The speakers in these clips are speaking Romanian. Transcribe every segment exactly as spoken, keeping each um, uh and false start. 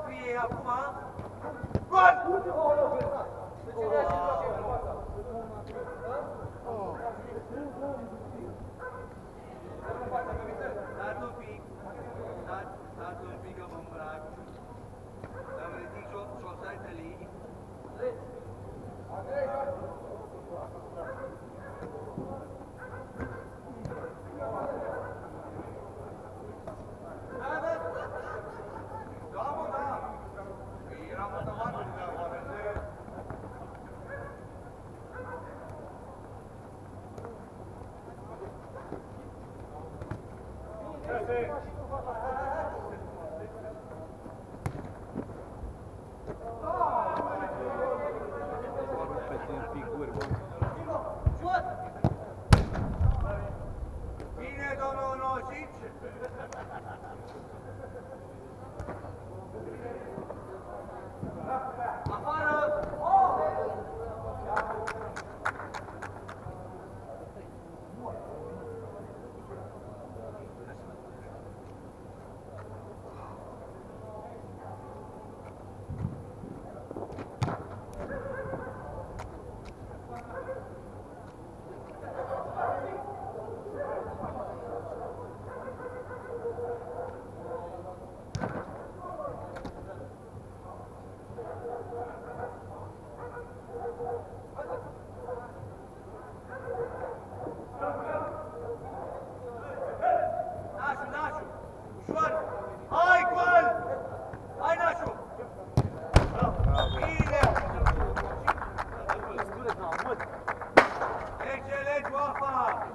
fie acum. Gol! Dați un pic, dați un pic că mă îmbrac. Îmi ridic șosetele. Bine, domnul Nosic! Afară! Nașu, Nașu! Ușor! Hai, gol! Hai, Nașu! Bine! Excelent, Joafa!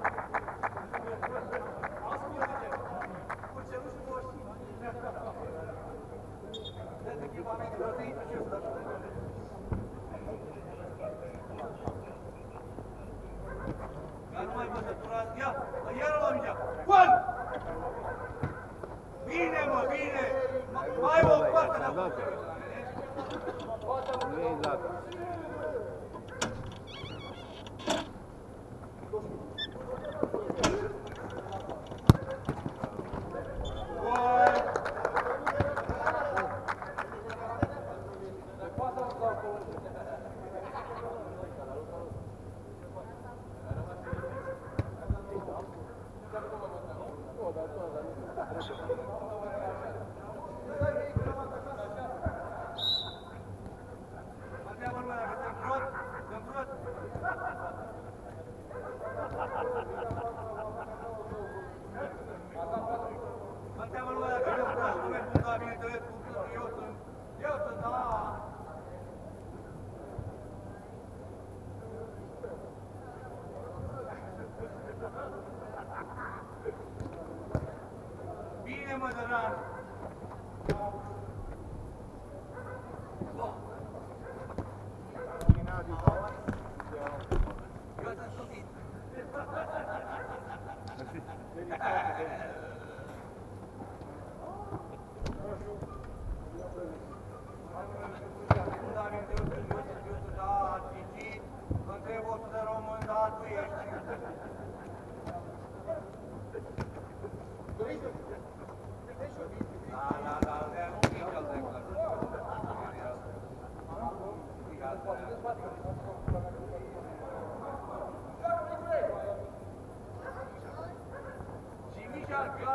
Dar nu mai văzătura, ia, iară la mingea, gol! Bine, mă, bine! Mai o coastă de acolo! Nu e dat. Bine, Mădăran! Eu sunt stupid! Întreb o sută român, da, tu ești. Da, da, da, nu pică al declar. Și Mișa,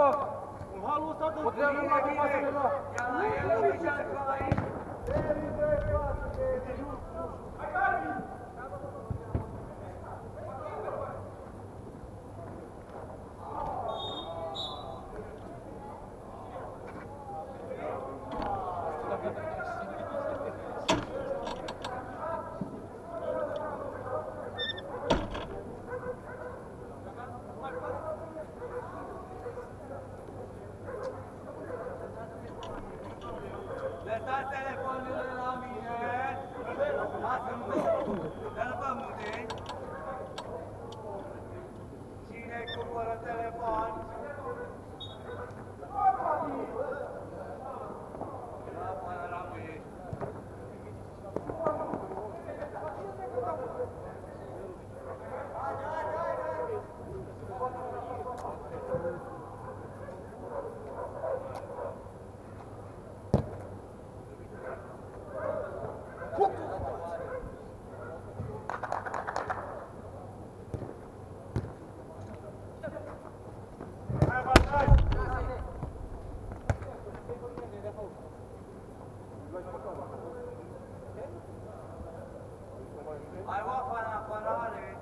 Bravo! Un halul ăsta de Bine, bine! Ia la el, oficial, la aici! Lăsați telefonurile la mine! Lasă-mă! Dă-l pe mute! Cine cumpără telefon? La panoramă ești! Hai, oapa în apărare!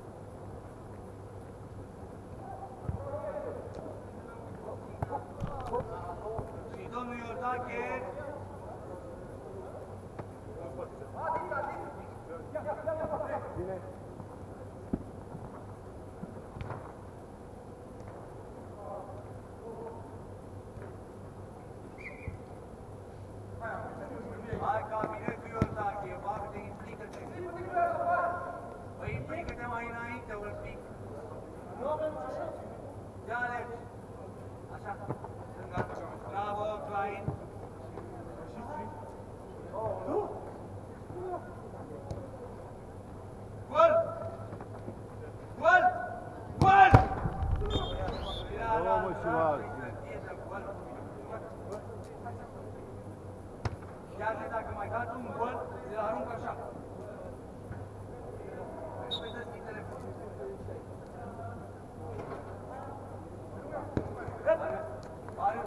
Și domnul Iordache? Bine. Hai, cabinetul Iordache, bagă-te, implică-te! Păi implică-te mai înainte un pic! Te alegi! Așa, stânga! Bravo, Klein! Gol! Gol! Gol! Bravo, Șival! Chiar că dacă mai dați un gol, îl arunc așa. Păi dă-ți telefonul. Are.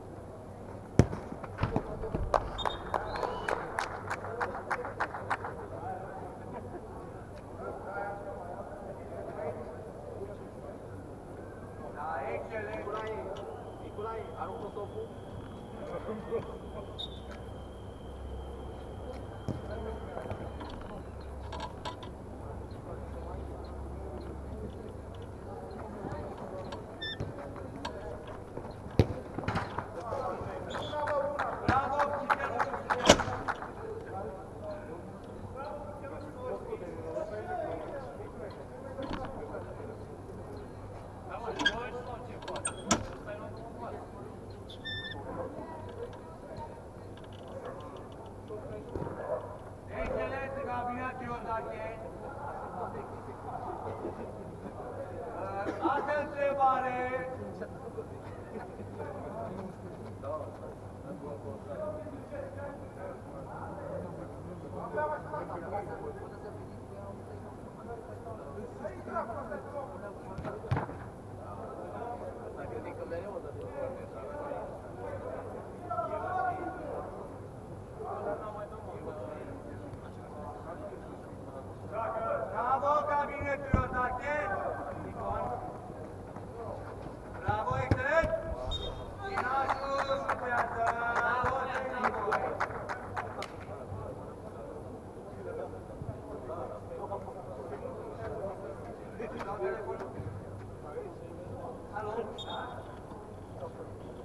Da, excelent. Nicolae, Nicolae, aruncă topul. Excelent, cabinet Iordache. Altă întrebare. Bravo, cabinetul Iordache! Bravo, excelent! Finașul șutează! Bravo, înapoi! Alo?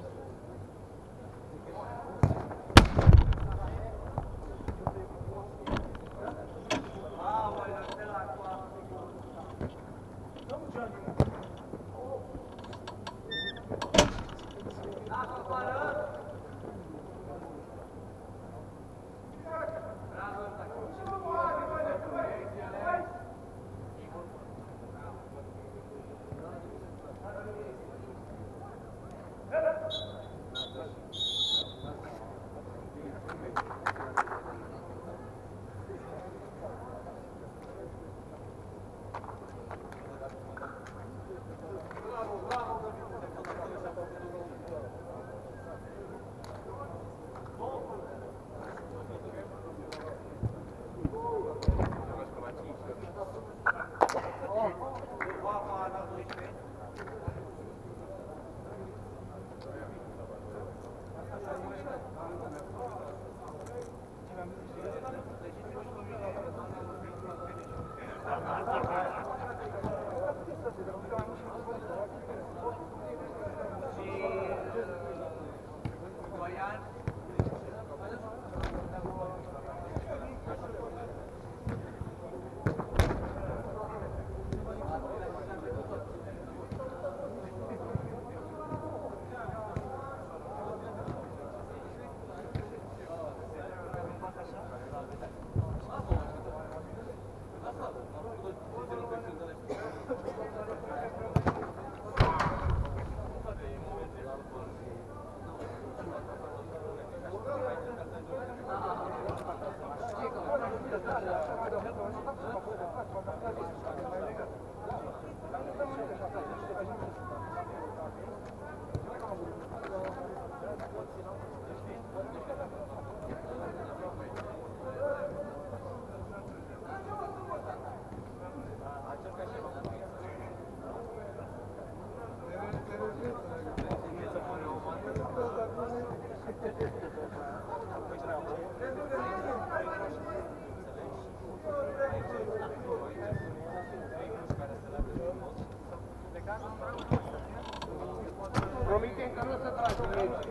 Promite că nu o să tragi meci.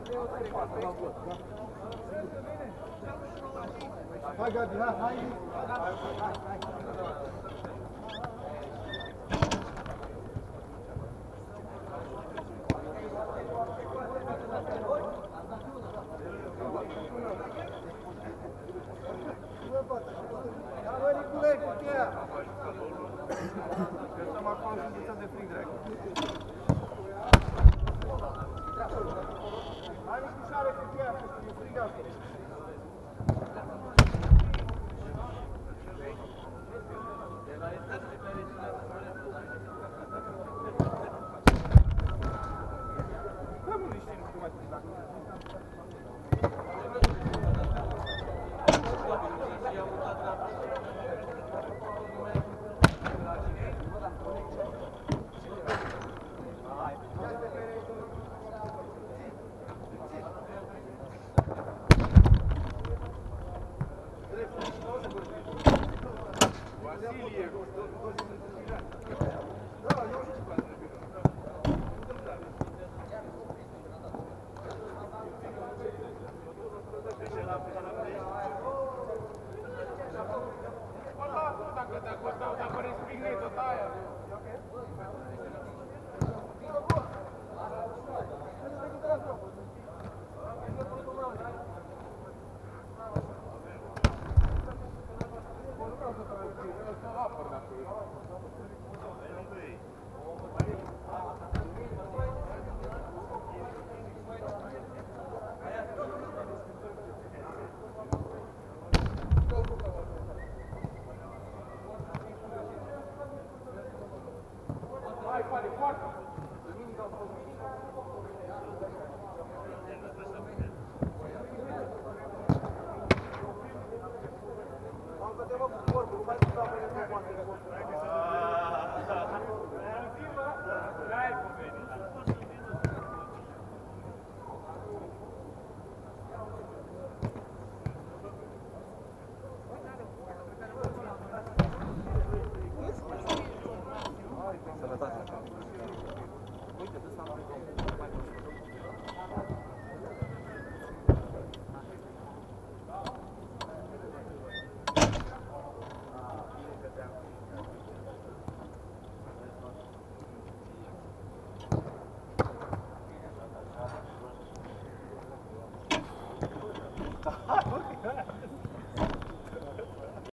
Hai, Gabi, hai, hai! Hai, hai, hai! Давай, Николай, путя! Eu stăm acolo și înghețăm de frig, drag. Hai, Nicușoare, putea, că e frig acolo. Sănătate. Uite, de s-a